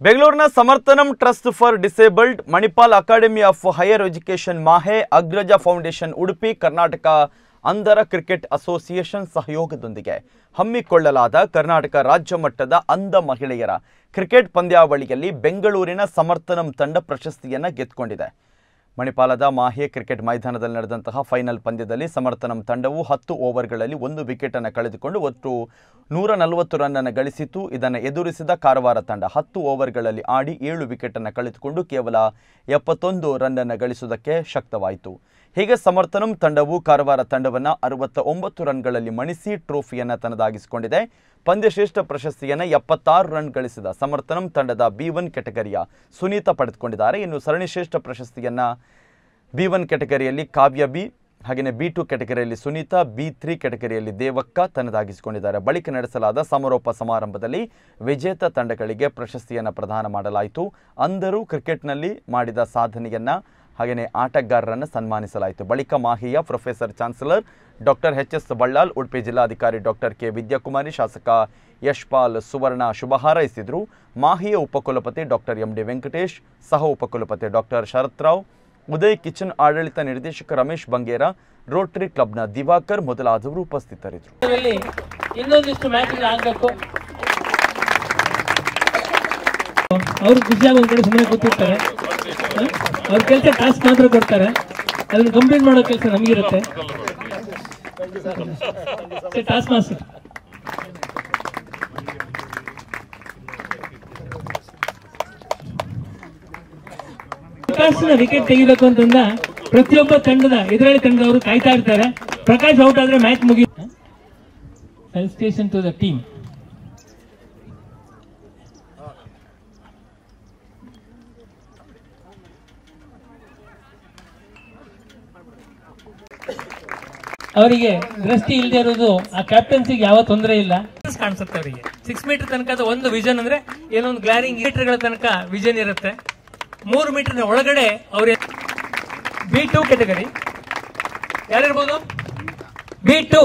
ಬೆಂಗಳೂರಿನ Samarthanam trust for disabled, Manipal academy of higher education MAHE, Agraja foundation Udupi, Karnataka ಅಂಧರ cricket association ಸಹಯೋಗದೊಂದಿಗೆ ಹಮ್ಮಿಕೊಳ್ಳಲಾದ ಕರ್ನಾಟಕ ರಾಜ್ಯ ಮಟ್ಟದ ಅಂಧ ಮಹಿಳೆಯರ ಕ್ರಿಕೆಟ್ ಪಂದ್ಯಾವಳಿಯಲ್ಲಿ ಬೆಂಗಳೂರಿನ ಸಮರ್ಥನಂ ತಂಡ ಪ್ರಶಸ್ತಿಯನ್ನು ಗೆದ್ದುಕೊಂಡಿದೆ. ಮಣಿಪಾಲದ ಮಾಹೆ ಕ್ರಿಕೆಟ್ ಮೈದಾನದಲ್ಲಿ ನಡೆದಂತಹ ಫೈನಲ್ ಪಂದ್ಯದಲ್ಲಿ ಸಮರ್ಥನಂ ತಂಡವು 10 ಓವರ್ಗಳಲ್ಲಿ 1 ವಿಕೆಟ್ ಅನ್ನು ಕಳೆದುಕೊಂಡು ಒಟ್ಟು 140 ರನ್ ಅನ್ನು ಗಳಿಸಿತು. ಇದನ್ನು ಎದುರಿಸಿದ ಕಾರವಾರ ತಂಡ 10 ಓವರ್ಗಳಲ್ಲಿ ಆಡಿ 7 ವಿಕೆಟ್ ಅನ್ನು ಕಳೆದುಕೊಂಡು ಕೇವಲ 71 ರನ್ ಅನ್ನು ಗಳಿಸುವುದಕ್ಕೆ ಶಕ್ತವಾಯಿತು. ಹೀಗೆ ಸಮರ್ಥನಂ ತಂಡವು ಕಾರವಾರ ತಂಡವನ್ನು 69 ರನ್ಗಳಲ್ಲಿ ಮಣಿಸಿ ಟ್ರೋಫಿಯನ್ನು ತನ್ನದಾಗಿಸಿಕೊಂಡಿದೆ. ಪಂದ್ಯಶ್ರೇಷ್ಠ ಪ್ರಶಸ್ತಿಯನ್ನು 76 ರನ್ ಗಳಿಸಿದ ಸಮರ್ಥನಂ ತಂಡದ B1 ಕೆಟಗರಿಯ ಸುನೀತಾ ಪಡೆದುಕೊಂಡಿದ್ದಾರೆ. ಇನ್ನು ಸರಣಿ ಶ್ರೇಷ್ಠ ಪ್ರಶಸ್ತಿಯನ್ನು B1 ಕೆಟಗರಿಯಲ್ಲಿ ಕಾವ್ಯ ಬಿ, ಹಾಗೆಯೇ B2 ಕೆಟಗರಿಯಲ್ಲಿ ಸುನೀತಾ, B3 ಕೆಟಗರಿಯಲ್ಲಿ ದೇವಕ್ಕ ತನ್ನದಾಗಿಸಿಕೊಂಡಿದ್ದಾರೆ. ಬಳಿಕ ನಡೆಸಲಾದ ಸಮಾರೋಪ ಸಮಾರಂಭದಲ್ಲಿ ವಿಜೇತ ತಂಡಗಳಿಗೆ ಪ್ರಶಸ್ತಿಯನ್ನು ಪ್ರದಾನ ಮಾಡಲಾಯಿತು. ಅಂಧರು ಕ್ರಿಕೆಟ್ನಲ್ಲಿ ಮಾಡಿದ ಸಾಧನೆಯನ್ನು ಹಾಗೆಯೇ ಆಟಗಾರರನ್ನು ಸನ್ಮಾನಿಸಲಾಯಿತು. ಬಳಿಕ ಮಾಹಿಯ professor chancellor doctor H.S. Ballal, Udupi ಜಿಲ್ಲಾಧಿಕಾರಿ ಡಾಕ್ಟರ್ K. ವಿದ್ಯಾಕುಮಾರಿ, ಶಾಸಕ ಯಶ್ಪಾಲ್ ಸುವರ್ಣ ಶುಭ ಹಾರೈಸಿದರು. ಮಾಹಿಯ ಉಪಕುಲಪತಿ ಡಾಕ್ಟರ್ M.D. ವೆಂಕಟೇಶ್, ಸಹ ಉಪಕುಲಪತಿ ಡಾಕ್ಟರ್ ಶರತ್ ರಾವ್, ಉದಯ್ ಕಿಚನ್ ಆಡಳಿತ ನಿರ್ದೇಶಕ ರಮೇಶ್ ಬಂಗೇರ, ರೋಟರಿ ಕ್ಲಬ್ನ ದಿವಾಕರ್ ಮೊದಲಾದವರು ಉಪಸ್ಥಿತರಿದ್ದರು. ಇನ್ನೊಂದಿಷ್ಟು ಮ್ಯಾಚ್ ಆಗಬೇಕು, ಅವರು ಖುಷಿಯಾಗಿ ಒಂದು ಕಡೆ ಸುಮ್ಮನೆ ಕೂತಿರ್ತಾರೆ. ಅವ್ರ ಕೆಲಸ ಟಾಸ್ಕ್ ಮಾತ್ರ ಕೊಡ್ತಾರೆ, ಅದನ್ನ ಕಂಪ್ಲೀಟ್ ಮಾಡೋ ಕೆಲಸ ನಮಗಿರುತ್ತೆ. ಟಾಸ್ಕ್ ಮಾಸ್ಟರ್ ಪ್ರಕಾಶ್ನ ವಿಕೆಟ್ ತೆಗಿಬೇಕು ಅಂತಂದ ಪ್ರತಿಯೊಬ್ಬ ತಂಡದ ಎದುರಾಳಿ ತಂಡದವರು ಕಾಯ್ತಾ ಇರ್ತಾರೆ. ಪ್ರಕಾಶ್ ಔಟ್ ಆದ್ರೆ ಮ್ಯಾಚ್ ಮುಗಿಯುತ್ತೆ. Felicitation to the team. ಅವರಿಗೆ ದೃಷ್ಟಿ ಇಲ್ಲದೆ ಇರೋದು ಆ ಕ್ಯಾಪ್ಟನ್ಸಿಗೆ ಯಾವ ತೊಂದರೆ ಇಲ್ಲ, ಕಾಣಿಸುತ್ತೆ ಅವರಿಗೆ. 6 ಮೀಟರ್ ತನಕ ಒಂದು ವಿಷನ್ ಅಂದ್ರೆ ಏನೋ ಒಂದು ಗ್ಲಾರಿಂಗ್ ಮೀಟರ್ಗಳ ತನಕ ವಿಷನ್ ಇರುತ್ತೆ. 3 ಮೀಟರ್ ಒಳಗಡೆ ಅವ್ರ B2 ಕೆಟಗರಿ ಯಾರಿರ್ಬೋದು? B2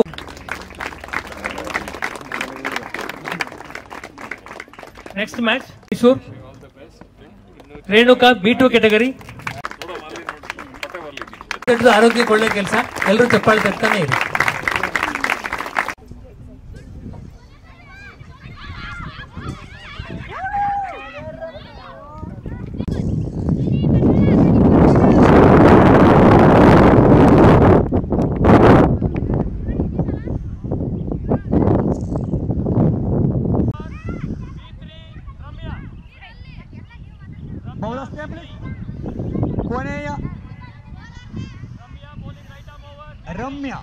next match Mysuru Renuka, B2 category. ಆರೋಗ್ಯಕ್ಕೆ ಒಳ್ಳೆ ಕೆಲಸ, ಎಲ್ಲರೂ ಚಪ್ಪಾಳೆ ತಟ್ತಾನೆ ಇರಿ. ಕೊನೆಯ ರಮ್ಯಾ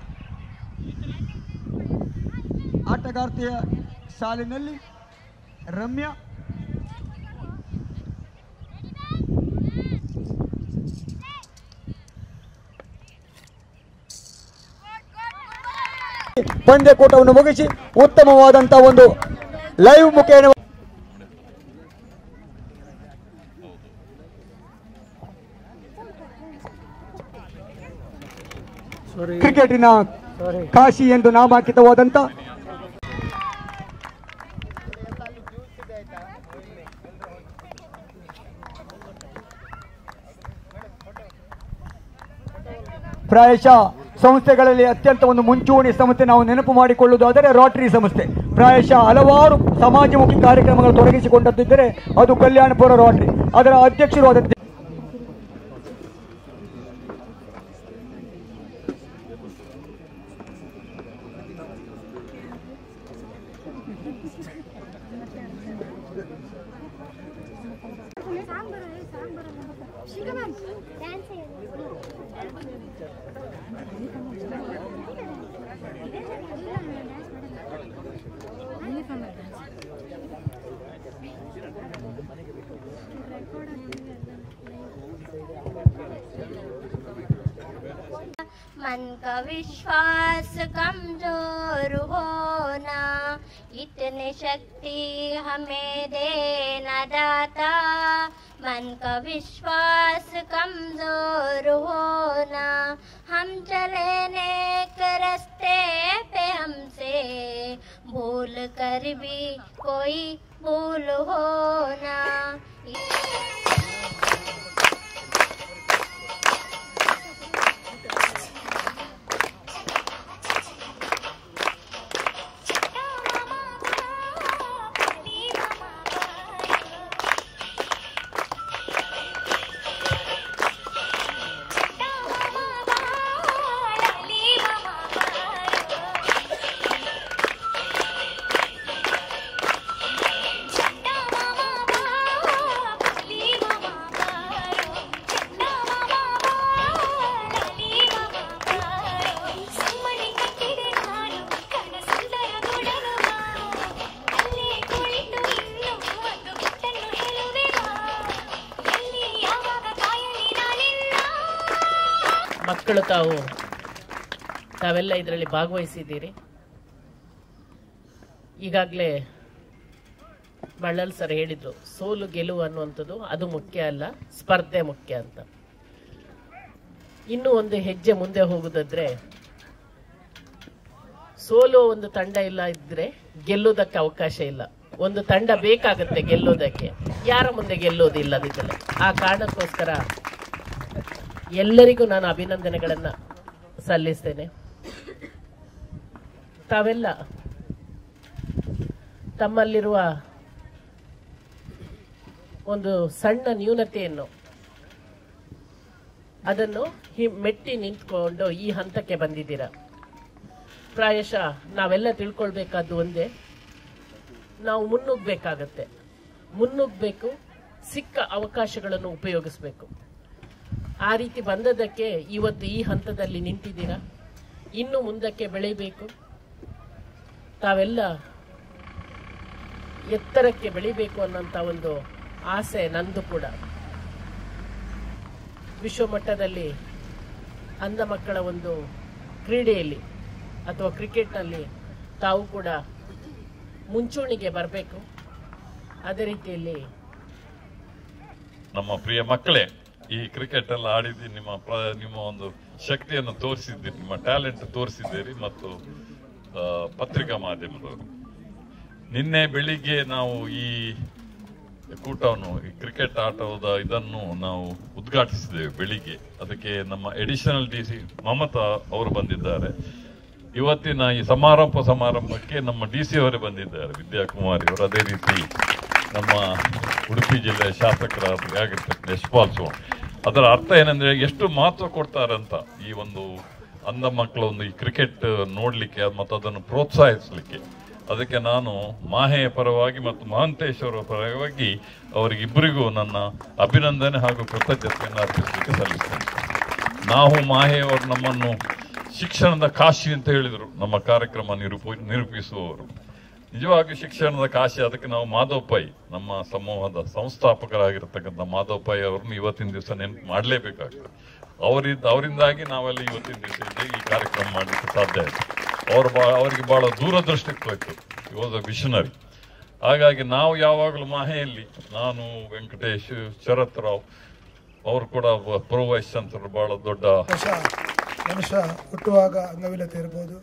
ಆಟಗಾರ್ತಿಯ ಸಾಲಿನಲ್ಲಿ ರಮ್ಯಾ ಪಂದ್ಯಕೂಟವನ್ನು ಮುಗಿಸಿ ಉತ್ತಮವಾದಂತಹ ಒಂದು ಲೈವ್ ಮುಖೇನ ಕ್ರಿಕೆಟಿನ ಕಾಶಿ ಎಂದು ನಾಮಾಂಕಿತವಾದಂತ ಪ್ರಾಯಶಃ ಸಂಸ್ಥೆಗಳಲ್ಲಿ ಅತ್ಯಂತ ಒಂದು ಮುಂಚೂಣಿ ಸಂಸ್ಥೆ ನಾವು ನೆನಪು ಮಾಡಿಕೊಳ್ಳುವುದಾದರೆ ರೋಟರಿ ಸಂಸ್ಥೆ. ಪ್ರಾಯಶಃ ಹಲವಾರು ಸಮಾಜಮುಖಿ ಕಾರ್ಯಕ್ರಮಗಳು ತೊಡಗಿಸಿಕೊಂಡದ್ದಿದ್ದರೆ ಅದು ಕಲ್ಯಾಣಪುರ ರೋಟರಿ. ಅದರ ಅಧ್ಯಕ್ಷರು ಆದ मन का विश्वास कमजोर होना, इतनी शक्ति हमें देना दाता। मन का विश्वास कमजोर होना, हम चले नेक रास्ते पे हमसे भूल कर भी कोई भूल होना। ಮಕ್ಕಳು ತಾವೆಲ್ಲ ಇದರಲ್ಲಿ ಭಾಗವಹಿಸಿದ್ದೀರಿ. ಈಗಾಗಲೇ ಬಳ್ಳಲ್ ಸರ್ ಹೇಳಿದ್ರು, ಸೋಲು ಗೆಲುವು ಅನ್ನುವಂಥದ್ದು ಅದು ಮುಖ್ಯ ಅಲ್ಲ, ಸ್ಪರ್ಧೆ ಮುಖ್ಯ ಅಂತ. ಇನ್ನೂ ಒಂದು ಹೆಜ್ಜೆ ಮುಂದೆ ಹೋಗುದಾದ್ರೆ, ಸೋಲೋ ಒಂದು ತಂಡ ಇಲ್ಲ ಇದ್ರೆ ಗೆಲ್ಲೋದಕ್ಕೆ ಅವಕಾಶ ಇಲ್ಲ. ಒಂದು ತಂಡ ಬೇಕಾಗುತ್ತೆ ಗೆಲ್ಲೋದಕ್ಕೆ, ಯಾರ ಮುಂದೆ ಗೆಲ್ಲೋದಿಲ್ಲದಿದ್ದರೆ. ಆ ಕಾರಣಕ್ಕೋಸ್ಕರ ಎಲ್ಲರಿಗೂ ನಾನು ಅಭಿನಂದನೆಗಳನ್ನ ಸಲ್ಲಿಸ್ತೇನೆ. ತಾವೆಲ್ಲ ತಮ್ಮಲ್ಲಿರುವ ಒಂದು ಸಣ್ಣ ನ್ಯೂನತೆಯನ್ನು ಅದನ್ನು ಮೆಟ್ಟಿ ನಿಂತ್ಕೊಂಡು ಈ ಹಂತಕ್ಕೆ ಬಂದಿದ್ದೀರಾ. ಪ್ರಾಯಶಃ ನಾವೆಲ್ಲ ತಿಳ್ಕೊಳ್ಬೇಕಾದ್ದು ಒಂದೇ, ನಾವು ಮುನ್ನುಗ್ಗಬೇಕಾಗತ್ತೆ. ಮುನ್ನುಗ್ಗಬೇಕು, ಸಿಕ್ಕ ಅವಕಾಶಗಳನ್ನು ಉಪಯೋಗಿಸಬೇಕು. ಆ ರೀತಿ ಬಂದದಕ್ಕೆ ಇವತ್ತು ಈ ಹಂತದಲ್ಲಿ ನಿಂತಿದ್ದೀರಾ. ಇನ್ನು ಮುಂದಕ್ಕೆ ಬೆಳಿಬೇಕು, ತಾವೆಲ್ಲ ಎತ್ತರಕ್ಕೆ ಬೆಳಿಬೇಕು ಅನ್ನೋಂಥ ಒಂದು ಆಸೆ ನಂದು ಕೂಡ. ವಿಶ್ವಮಟ್ಟದಲ್ಲಿ ಅಂಧ ಮಕ್ಕಳ ಒಂದು ಕ್ರೀಡೆಯಲ್ಲಿ ಅಥವಾ ಕ್ರಿಕೆಟ್ನಲ್ಲಿ ತಾವು ಕೂಡ ಮುಂಚೂಣಿಗೆ ಬರಬೇಕು. ಅದೇ ರೀತಿಯಲ್ಲಿ ನಮ್ಮ ಪ್ರಿಯ ಮಕ್ಕಳೇ, ಈ ಕ್ರಿಕೆಟ್ ಎಲ್ಲ ಆಡಿದ್ದು ನಿಮ್ಮ ಒಂದು ಶಕ್ತಿಯನ್ನು ತೋರಿಸಿದ್ದೀರಿ, ನಿಮ್ಮ ಟ್ಯಾಲೆಂಟ್ ತೋರಿಸಿದ್ದೀರಿ. ಮತ್ತು ಪತ್ರಿಕಾ ಮಾಧ್ಯಮದವರು ನಿನ್ನೆ ಬೆಳಿಗ್ಗೆ ನಾವು ಈ ಕೂಟವನ್ನು, ಈ ಕ್ರಿಕೆಟ್ ಆಟದ ಇದನ್ನು ನಾವು ಉದ್ಘಾಟಿಸಿದ್ದೇವೆ ಬೆಳಿಗ್ಗೆ. ಅದಕ್ಕೆ ನಮ್ಮ ಎಡಿಷನಲ್ DC ಮಮತಾ ಅವರು ಬಂದಿದ್ದಾರೆ. ಇವತ್ತಿನ ಈ ಸಮಾರಂಭಕ್ಕೆ ನಮ್ಮ DC ಅವರೇ ಬಂದಿದ್ದಾರೆ, ವಿದ್ಯಾಕುಮಾರಿ ಅವರು. ಅದೇ ರೀತಿ ನಮ್ಮ ಉಡುಪಿ ಜಿಲ್ಲೆಯ ಶಾಸಕರಾಗಿರ್ತಕ್ಕಂಥ ಯಶ್ಪಾಲ್ ಚೌಹಾಣ್. ಅದರ ಅರ್ಥ ಏನಂದ್ರೆ ಎಷ್ಟು ಮಹತ್ವ ಕೊಡ್ತಾರಂತ ಈ ಒಂದು ಅಂಧ ಮಕ್ಕಳ ಒಂದು ಈ ಕ್ರಿಕೆಟ್ ನೋಡ್ಲಿಕ್ಕೆ ಮತ್ತು ಅದನ್ನು ಪ್ರೋತ್ಸಾಹಿಸಲಿಕ್ಕೆ. ಅದಕ್ಕೆ ನಾನು ಮಾಹೆಯ ಪರವಾಗಿ ಮತ್ತು ಮಹಾಂತೇಶ್ ಅವರ ಪರವಾಗಿ ಅವರಿಗಿಬ್ಬರಿಗೂ ನನ್ನ ಅಭಿನಂದನೆ ಹಾಗೂ ಕೃತಜ್ಞತೆಯನ್ನು ಅರ್ಪಿಸಲಿಕ್ಕೆ ಸಲ್ಲಿಸ್ತೇನೆ. ನಾವು ಮಾಹೆಯವರು ನಮ್ಮನ್ನು ಶಿಕ್ಷಣದ ಕಾಶಿ ಅಂತ ಹೇಳಿದರು, ನಮ್ಮ ಕಾರ್ಯಕ್ರಮ ನಿರೂಪಿಸುವವರು. ನಿಜವಾಗಿ ಶಿಕ್ಷಣದ ಕಾಶಿ. ಅದಕ್ಕೆ ನಾವು ಮಾಧವ್ ಪೈ, ನಮ್ಮ ಸಮೂಹದ ಸಂಸ್ಥಾಪಕರಾಗಿರ್ತಕ್ಕಂಥ ಮಾಧವ್ ಪೈ ಅವರನ್ನು ಇವತ್ತಿನ ದಿವಸ ನೆನಪು ಮಾಡಲೇಬೇಕಾಗ್ತದೆ. ಅವರಿಂದಾಗಿ ನಾವೆಲ್ಲ ಇವತ್ತಿನ ದಿವಸ ಈ ಕಾರ್ಯಕ್ರಮ ಮಾಡಲಿಕ್ಕೆ ಸಾಧ್ಯ ಆಯಿತು. ಅವರಿಗೆ ಬಹಳ ದೂರದೃಷ್ಟಿತ್ವ ಇತ್ತು. ಈ ವಾಸ್ ಅ ವಿಷನರಿ. ಹಾಗಾಗಿ ನಾವು ಯಾವಾಗಲೂ ಮಾಹೆಯಲ್ಲಿ, ನಾನು, ವೆಂಕಟೇಶ್, ಶರತ್ ರಾವ್ ಅವರು ಕೂಡ ಪ್ರೊ ವೈಸ್ ಚಾನ್ಸಲರ್, ಬಹಳ ದೊಡ್ಡ ಮನುಷ್ಯ ಹುಟ್ಟುವಾಗ ಅಂಗವಿಕಲತೆ ಇರ್ಬೋದು,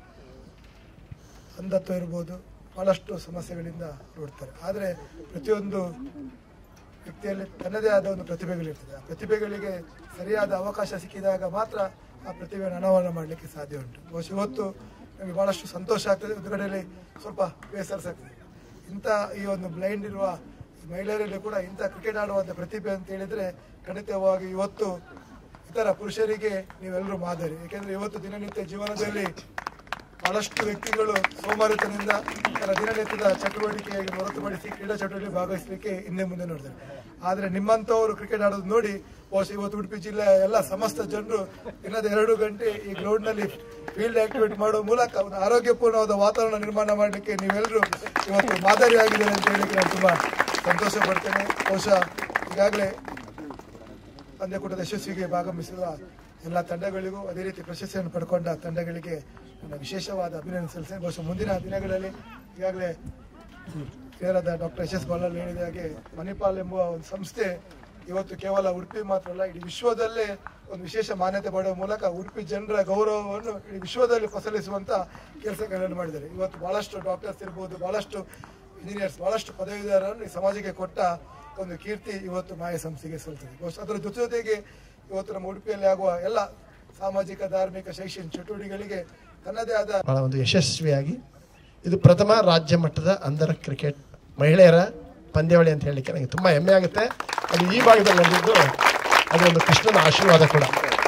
ಅಂಧತ್ವ ಇರ್ಬೋದು, ಬಹಳಷ್ಟು ಸಮಸ್ಯೆಗಳಿಂದ ನೋಡ್ತಾರೆ. ಆದರೆ ಪ್ರತಿಯೊಂದು ವ್ಯಕ್ತಿಯಲ್ಲಿ ತನ್ನದೇ ಆದ ಒಂದು ಪ್ರತಿಭೆಗಳಿರ್ತದೆ. ಆ ಪ್ರತಿಭೆಗಳಿಗೆ ಸರಿಯಾದ ಅವಕಾಶ ಸಿಕ್ಕಿದಾಗ ಮಾತ್ರ ಆ ಪ್ರತಿಭೆಯನ್ನು ಅನಾವರಣ ಮಾಡಲಿಕ್ಕೆ ಸಾಧ್ಯ ಉಂಟು. ಬಹುಶಃ ಇವತ್ತು ನಮಗೆ ಬಹಳಷ್ಟು ಸಂತೋಷ ಆಗ್ತದೆ, ಒಂದು ಕಡೆಯಲ್ಲಿ ಸ್ವಲ್ಪ ಬೇಸರಿಸಾಗ್ತದೆ. ಇಂಥ ಈ ಒಂದು ಬ್ಲೈಂಡ್ ಇರುವ ಮಹಿಳೆಯರಲ್ಲಿ ಕೂಡ ಇಂಥ ಕ್ರಿಕೆಟ್ ಆಡುವಂಥ ಪ್ರತಿಭೆ ಅಂತ ಹೇಳಿದರೆ ಖಂಡಿತವಾಗಿ ಇವತ್ತು ಇತರ ಪುರುಷರಿಗೆ ನೀವೆಲ್ಲರೂ ಮಾದರಿ. ಏಕೆಂದರೆ ಇವತ್ತು ದಿನನಿತ್ಯ ಜೀವನದಲ್ಲಿ ಬಹಳಷ್ಟು ವ್ಯಕ್ತಿಗಳು ಸೋಮಾರಿತನದಿಂದ ತನ್ನ ದಿನನಿತ್ಯದ ಚಟುವಟಿಕೆಯಾಗಿ ಹೊರತುಪಡಿಸಿ ಕ್ರೀಡಾ ಚಟುವಟಿಕೆ ಭಾಗವಹಿಸಲಿಕ್ಕೆ ಹಿಂದೆ ಮುಂದೆ ನೋಡ್ತಾರೆ. ಆದರೆ ನಿಮ್ಮಂಥವರು ಕ್ರಿಕೆಟ್ ಆಡೋದು ನೋಡಿ ಬಹುಶಃ ಇವತ್ತು ಉಡುಪಿ ಜಿಲ್ಲೆಯ ಎಲ್ಲ ಸಮಸ್ತ ಜನರು ದಿನದ 2 ಗಂಟೆ ಈ ಗ್ರೌಂಡ್ನಲ್ಲಿ ಫೀಲ್ಡ್ ಆಕ್ಟಿವಿಟಿ ಮಾಡುವ ಮೂಲಕ ಒಂದು ಆರೋಗ್ಯಪೂರ್ಣವಾದ ವಾತಾವರಣ ನಿರ್ಮಾಣ ಮಾಡಲಿಕ್ಕೆ ನೀವೆಲ್ಲರೂ ಇವತ್ತು ಮಾದರಿಯಾಗಿದ್ದಾರೆ ಅಂತ ಹೇಳಲಿಕ್ಕೆ ನಾನು ತುಂಬ ಸಂತೋಷ ಪಡ್ತೇನೆ. ಬಹುಶಃ ಈಗಾಗಲೇ ಪಂದ್ಯಕೂಟದ ಯಶಸ್ವಿಗೆ ಭಾಗವಹಿಸಿರುವ ಎಲ್ಲ ತಂಡಗಳಿಗೂ, ಅದೇ ರೀತಿ ಪ್ರಶಸ್ತಿಯನ್ನು ಪಡ್ಕೊಂಡ ತಂಡಗಳಿಗೆ ನನ್ನ ವಿಶೇಷವಾದ ಅಭಿನಂದನೆ ಸಲ್ಲಿಸ್ತೇನೆ. ಬಹುಶಃ ಮುಂದಿನ ದಿನಗಳಲ್ಲಿ ಈಗಾಗಲೇ ಕೇರಳದ ಡಾಕ್ಟರ್ HS ಬಳ್ಳಾಲ್ ಹೇಳಿದ ಹಾಗೆ ಮಣಿಪಾಲ್ ಎಂಬುವ ಒಂದು ಸಂಸ್ಥೆ ಇವತ್ತು ಕೇವಲ ಉಡುಪಿ ಮಾತ್ರ ಅಲ್ಲ, ಇಡೀ ವಿಶ್ವದಲ್ಲೇ ಒಂದು ವಿಶೇಷ ಮಾನ್ಯತೆ ಪಡೆಯುವ ಮೂಲಕ ಉಡುಪಿ ಜನರ ಗೌರವವನ್ನು ಇಡೀ ವಿಶ್ವದಲ್ಲಿ ಫಸಲಿಸುವಂತ ಕೆಲಸಗಳನ್ನು ಮಾಡಿದ್ದಾರೆ. ಇವತ್ತು ಬಹಳಷ್ಟು ಡಾಕ್ಟರ್ಸ್ ಇರ್ಬೋದು, ಬಹಳಷ್ಟು ಇಂಜಿನಿಯರ್ಸ್, ಬಹಳಷ್ಟು ಪದವೀಧರರನ್ನು ಈ ಸಮಾಜಕ್ಕೆ ಕೊಟ್ಟ ಒಂದು ಕೀರ್ತಿ ಇವತ್ತು ಮಾಯ ಸಂಸ್ಥೆಗೆ ಸಲ್ತದೆ. ಬಹುಶಃ ಅದರ ಜೊತೆಗೆ ಇವತ್ತು ನಮ್ಮ ಉಡುಪಿಯಲ್ಲಿ ಆಗುವ ಎಲ್ಲ ಸಾಮಾಜಿಕ, ಧಾರ್ಮಿಕ, ಶೈಕ್ಷಣಿಕ ಚಟುವಟಿಕೆಗಳಿಗೆ ತನ್ನದೇ ಆದ ಬಹಳ ಒಂದು ಯಶಸ್ವಿಯಾಗಿ ಇದು ಪ್ರಥಮ ರಾಜ್ಯ ಮಟ್ಟದ ಅಂಧರ ಕ್ರಿಕೆಟ್ ಮಹಿಳೆಯರ ಪಂದ್ಯಾವಳಿ ಅಂತ ಹೇಳಲಿಕ್ಕೆ ನನಗೆ ತುಂಬ ಹೆಮ್ಮೆ ಆಗುತ್ತೆ. ಅದು ಈ ಭಾಗದಲ್ಲಿ ನಡೆದಿದ್ದು ಅದು ಒಂದು ಕೃಷ್ಣನ ಆಶೀರ್ವಾದ ಕೂಡ.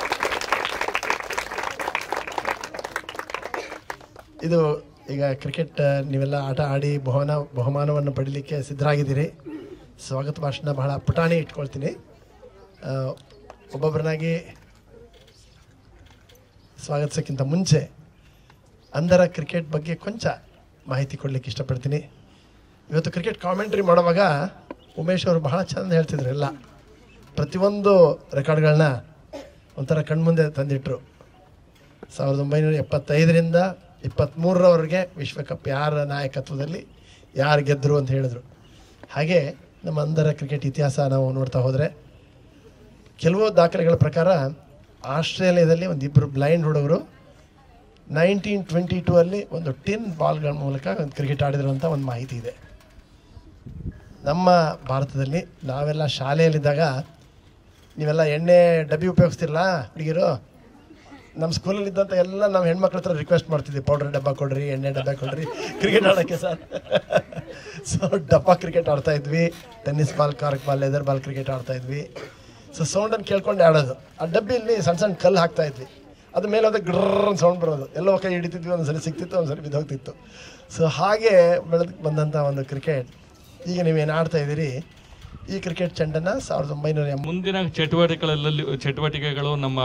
ಇದು ಈಗ ಕ್ರಿಕೆಟ್ ನೀವೆಲ್ಲ ಆಟ ಆಡಿ ಬಹುಮಾನವನ್ನು ಪಡೀಲಿಕ್ಕೆ ಸಿದ್ಧರಾಗಿದ್ದೀರಿ. ಸ್ವಾಗತ ಭಾಷಣ ಬಹಳ ಪುಟಾಣಿ ಇಟ್ಕೊಳ್ತೀನಿ. ಒಬ್ಬೊಬ್ಬರನ್ನಾಗಿ ಸ್ವಾಗತಿಸೋಕ್ಕಿಂತ ಮುಂಚೆ ಅಂಧರ ಕ್ರಿಕೆಟ್ ಬಗ್ಗೆ ಕೊಂಚ ಮಾಹಿತಿ ಕೊಡಲಿಕ್ಕೆ ಇಷ್ಟಪಡ್ತೀನಿ. ಇವತ್ತು ಕ್ರಿಕೆಟ್ ಕಾಮೆಂಟ್ರಿ ಮಾಡುವಾಗ ಉಮೇಶ್ ಅವರು ಬಹಳ ಚೆಂದ ಹೇಳ್ತಿದ್ರು. ಎಲ್ಲ ಪ್ರತಿಯೊಂದು ರೆಕಾರ್ಡ್ಗಳನ್ನ ಒಂಥರ ಕಣ್ಮುಂದೆ ತಂದಿಟ್ಟರು. 1975ರಿಂದ 23ರವರೆಗೆ ವಿಶ್ವಕಪ್ ಯಾರ ನಾಯಕತ್ವದಲ್ಲಿ ಯಾರು ಗೆದ್ದರು ಅಂತ ಹೇಳಿದ್ರು. ಹಾಗೆ ನಮ್ಮ ಅಂಧರ ಕ್ರಿಕೆಟ್ ಇತಿಹಾಸ ನಾವು ನೋಡ್ತಾ ಹೋದರೆ ಕೆಲವು ದಾಖಲೆಗಳ ಪ್ರಕಾರ ಆಸ್ಟ್ರೇಲಿಯಾದಲ್ಲಿ ಒಂದಿಬ್ಬರು ಬ್ಲೈಂಡ್ ಹುಡುಗರು 1922 ಅಲ್ಲಿ ಒಂದು ಟಿನ್ ಬಾಲ್ಗಳ ಮೂಲಕ ಒಂದು ಕ್ರಿಕೆಟ್ ಆಡಿದ್ರು ಅಂತ ಒಂದು ಮಾಹಿತಿ ಇದೆ. ನಮ್ಮ ಭಾರತದಲ್ಲಿ ನಾವೆಲ್ಲ ಶಾಲೆಯಲ್ಲಿದ್ದಾಗ ನೀವೆಲ್ಲ ಎಣ್ಣೆ ಡಬ್ಬಿ ಉಪಯೋಗಿಸ್ತಿರಲ್ಲ ಹುಡುಗಿರು, ನಮ್ಮ ಸ್ಕೂಲಲ್ಲಿದ್ದಂಥ ಎಲ್ಲ ನಾವು ಹೆಣ್ಮಕ್ಳ ಹತ್ರ ರಿಕ್ವೆಸ್ಟ್ ಮಾಡ್ತಿದ್ವಿ, ಪೌಡರ್ ಡಬ್ಬ ಕೊಡ್ರಿ, ಎಣ್ಣೆ ಡಬ್ಬ ಕೊಡ್ರಿ ಕ್ರಿಕೆಟ್ ಆಡೋಕ್ಕೆ ಸರ್. ಸೊ ಡಬ್ಬ ಕ್ರಿಕೆಟ್ ಆಡ್ತಾ ಇದ್ವಿ, tennis ball, cork ball, leather ball cricket ಆಡ್ತಾ ಇದ್ವಿ. ಸೊ ಸೌಂಡನ್ನು ಕೇಳ್ಕೊಂಡು ಆಡೋದು. ಆ ಡಬ್ಬಿಯಲ್ಲಿ ಸಣ್ಣ ಸಣ್ಣ ಕಲ್ಲು ಹಾಕ್ತಾ ಇದ್ವಿ, ಅದ್ರ ಮೇಲೆ ಹೋದಾಗ ಗ್ರರ್ ಸೌಂಡ್ ಬರೋದು, ಎಲ್ಲೋ ಕೈ ಹಿಡಿತಿದ್ವಿ, ಒಂದ್ಸರಿ ಸಿಗ್ತಿತ್ತು, ಒಂದ್ಸರಿ ಬಿದ್ದೋಗ್ತಿತ್ತು. ಸೊ ಹಾಗೆ ಬೆಳೆದು ಬಂದಂಥ ಒಂದು ಕ್ರಿಕೆಟ್ ಈಗ ನೀವೇನು ಆಡ್ತಾ ಇದ್ದೀರಿ, ಈ ಕ್ರಿಕೆಟ್ ಚೆಂಡನ್ನು 1900 ಮುಂದಿನ ಚಟುವಟಿಕೆಗಳು ನಮ್ಮ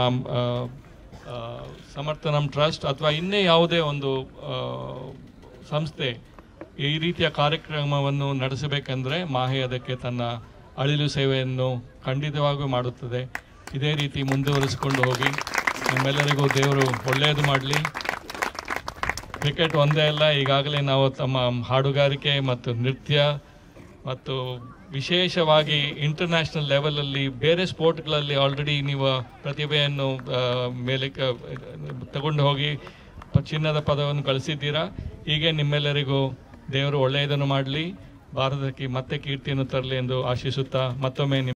ಸಮರ್ಥನಂ ಟ್ರಸ್ಟ್ ಅಥವಾ ಇನ್ನೇ ಯಾವುದೇ ಒಂದು ಸಂಸ್ಥೆ ಈ ರೀತಿಯ ಕಾರ್ಯಕ್ರಮವನ್ನು ನಡೆಸಬೇಕೆಂದರೆ ಮಾಹೆ ಅದಕ್ಕೆ ತನ್ನ ಅಳಿಲು ಸೇವೆಯನ್ನು ಖಂಡಿತವಾಗಿಯೂ ಮಾಡುತ್ತದೆ. ಇದೇ ರೀತಿ ಮುಂದುವರಿಸಿಕೊಂಡು ಹೋಗಿ ನಮ್ಮೆಲ್ಲರಿಗೂ ದೇವರು ಒಳ್ಳೆಯದು ಮಾಡಲಿ. ಕ್ರಿಕೆಟ್ ಒಂದೇ ಅಲ್ಲ, ಈಗಾಗಲೇ ನಾವು ತಮ್ಮ ಹಾಡುಗಾರಿಕೆ ಮತ್ತು ನೃತ್ಯ ಮತ್ತು ವಿಶೇಷವಾಗಿ ಇಂಟರ್ನ್ಯಾಷನಲ್ ಲೆವೆಲಲ್ಲಿ ಬೇರೆ ಸ್ಪೋರ್ಟ್ಗಳಲ್ಲಿ ಆಲ್ರೆಡಿ ನೀವು ಪ್ರತಿಭೆಯನ್ನು ಮೇಲೆ ತಗೊಂಡು ಹೋಗಿ ಚಿನ್ನದ ಪದವನ್ನು ಗಳಿಸಿದ್ದೀರಾ. ಹೀಗೆ ನಿಮ್ಮೆಲ್ಲರಿಗೂ ದೇವರು ಒಳ್ಳೆಯದನ್ನು ಮಾಡಲಿ, ಭಾರತಕ್ಕೆ ಮತ್ತೆ ಕೀರ್ತಿಯನ್ನು ತರಲಿ ಎಂದು ಆಶಿಸುತ್ತಾ ಮತ್ತೊಮ್ಮೆ